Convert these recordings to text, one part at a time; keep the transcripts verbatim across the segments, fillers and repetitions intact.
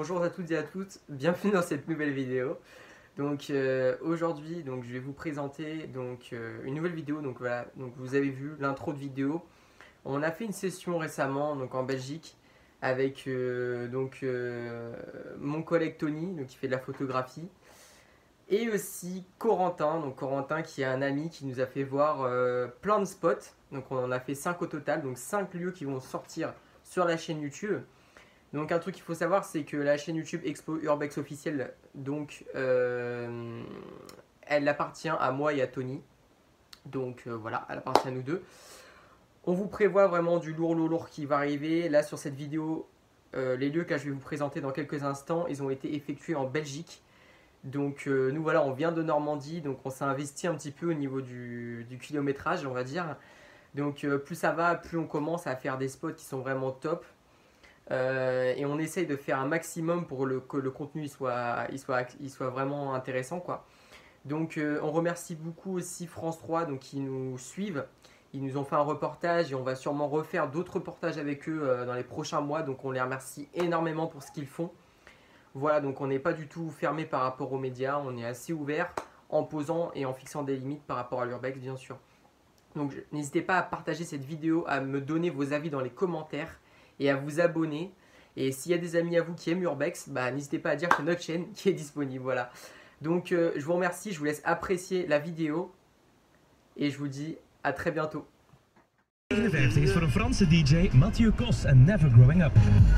bonjour à toutes et à toutes, bienvenue dans cette nouvelle vidéo. Donc euh, aujourd'hui, donc je vais vous présenter donc euh, une nouvelle vidéo. Donc voilà, donc vous avez vu l'intro de vidéo. On a fait une session récemment donc en Belgique avec euh, donc euh, mon collègue Tony, donc qui fait de la photographie, et aussi Corentin, donc Corentin qui est un ami qui nous a fait voir euh, plein de spots. Donc on en a fait cinq au total, donc cinq lieux qui vont sortir sur la chaîne YouTube. Donc un truc qu'il faut savoir, c'est que la chaîne YouTube Expo Urbex officielle, donc euh, elle appartient à moi et à Tony. Donc euh, voilà, elle appartient à nous deux. On vous prévoit vraiment du lourd lourd lourd qui va arriver. Là sur cette vidéo, euh, les lieux que je vais vous présenter dans quelques instants, ils ont été effectués en Belgique. Donc euh, nous voilà, on vient de Normandie, donc on s'est investi un petit peu au niveau du, du kilométrage, on va dire. Donc euh, plus ça va, plus on commence à faire des spots qui sont vraiment top. Euh, et on essaye de faire un maximum pour le, que le contenu il soit, il soit, il soit vraiment intéressant, quoi. Donc euh, on remercie beaucoup aussi France trois donc, qui nous suivent. Ils nous ont fait un reportage et on va sûrement refaire d'autres reportages avec eux euh, dans les prochains mois. Donc on les remercie énormément pour ce qu'ils font. Voilà, donc on n'est pas du tout fermé par rapport aux médias. On est assez ouvert en posant et en fixant des limites par rapport à l'Urbex, bien sûr. Donc n'hésitez pas à partager cette vidéo, à me donner vos avis dans les commentaires et à vous abonner. Et s'il y a des amis à vous qui aiment Urbex, bah, n'hésitez pas à dire que c'est notre chaîne qui est disponible. Voilà. Donc euh, je vous remercie, je vous laisse apprécier la vidéo et je vous dis à très bientôt. negenenvijftig is voor een Franse D J, Mathieu Cos en Never Growing Up.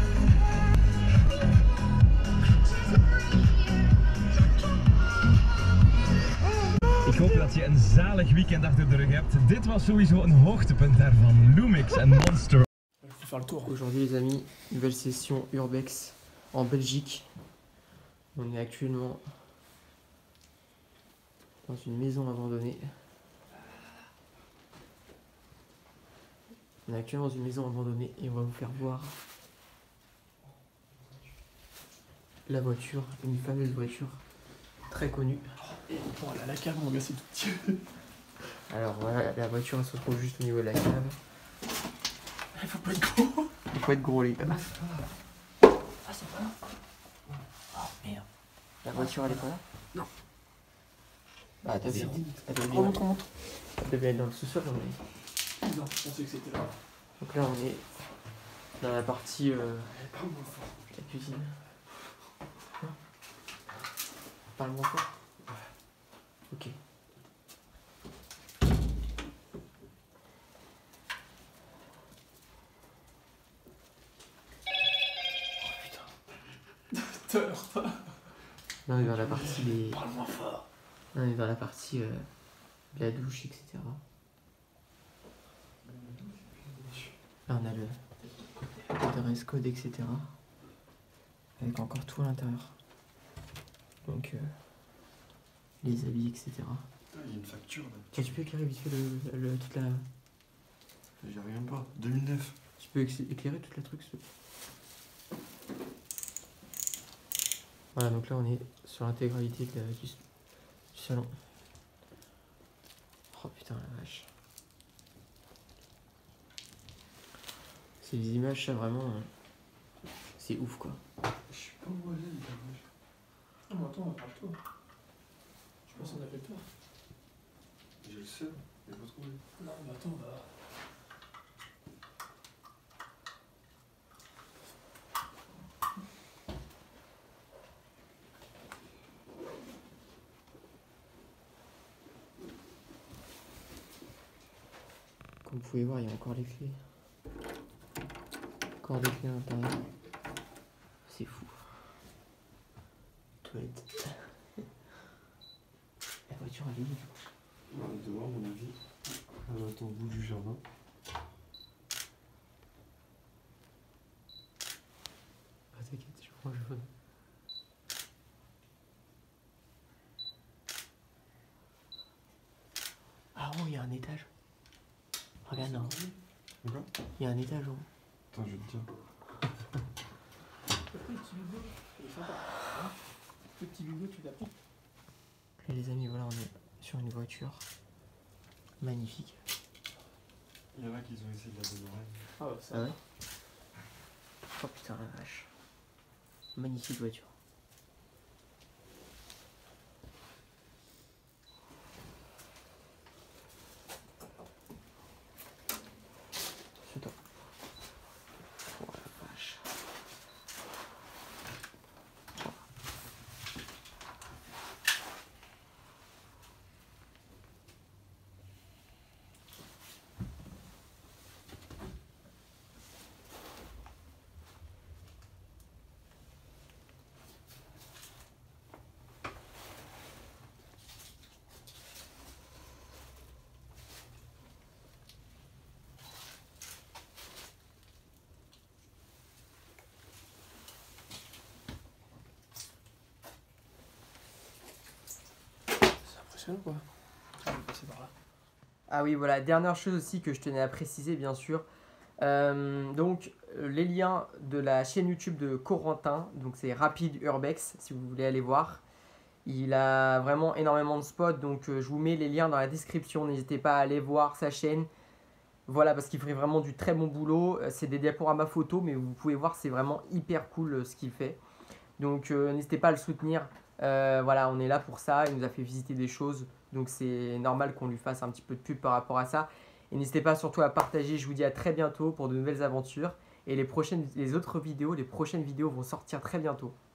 Ik hoop dat je een zalig weekend achter de rug hebt. Dit was sowieso een hoogtepunt daarvan. Lumix en Monster. Faire le tour. Aujourd'hui les amis, nouvelle session Urbex en Belgique. On est actuellement dans une maison abandonnée. On est actuellement dans une maison abandonnée et on va vous faire voir la voiture, une fameuse voiture très connue. Et bon, elle a la cave, mon gars, c'est tout petit. Alors voilà, la voiture elle se trouve juste au niveau de la cave. Il faut pas être gros. Il faut être gros les gars. Ah, c'est pas là. Oh merde. La voiture elle est pas là? Non. Ah t'as bien. Elle devait On montre, on montre. elle devait être dans le sous-sol. Mais... Non, je pensais que c'était là. Donc là on est dans la partie euh, Elle est pas moins fort. la cuisine. Hein? Parle-moi fort. Ok. Teur. Là on est dans la partie des. Parle moins fort. Là, on est dans la partie euh, de la douche, et cetera. Là on a le, le dress code, et cetera. Avec encore tout à l'intérieur. Donc euh, les habits, et cetera. Il y a une facture là. Tiens, tu peux éclairer vite fait le, le, toute la. J'y arrive même pas. deux mille neuf. Tu peux éc- éclairer toute la truc s'il te plaît. Voilà, donc là on est sur l'intégralité de la- du, du salon. Oh putain la vache. C'est des images, ça vraiment. euh, C'est ouf quoi. Je sais pas où elle est, la vache. Ah, mais attends, on va faire le tour. Je pense qu'on a fait le tour. Je le sais, mais pas trouvé. Non, mais attends, on va. Comme vous pouvez voir, il y a encore les clés. Encore des clés à l'intérieur. C'est fou. Toilette. La voiture elle est où du coup? On est dehors, à mon avis. Elle va être au bout du jardin. Ah t'inquiète, je prends le jaune. Ah oh, il y a un étage. Regarde là. Quoi? Il y a un étage en haut. Attends, je vais te dire. Le petit bigot, il est sympa. Hein, le petit bigot, tu l'as pris. Et les amis, voilà, on est sur une voiture magnifique. Il y en a qui ont essayé de la dénorer. Ah ouais, ça. Ah ouais? Oh putain la vache. Magnifique voiture. C'est toi. Oh la vache. Quoi. Ah oui, voilà, dernière chose aussi que je tenais à préciser, bien sûr. Euh, donc, les liens de la chaîne YouTube de Corentin, donc c'est Rapid Urbex, si vous voulez aller voir. Il a vraiment énormément de spots, donc euh, je vous mets les liens dans la description. N'hésitez pas à aller voir sa chaîne. Voilà, parce qu'il ferait vraiment du très bon boulot. C'est des diaporamas photos, mais vous pouvez voir, c'est vraiment hyper cool euh, ce qu'il fait. Donc, euh, n'hésitez pas à le soutenir. Euh, voilà, on est là pour ça, il nous a fait visiter des choses, donc c'est normal qu'on lui fasse un petit peu de pub par rapport à ça. Et n'hésitez pas surtout à partager, je vous dis à très bientôt pour de nouvelles aventures. Et les, prochaines, les autres vidéos, les prochaines vidéos vont sortir très bientôt.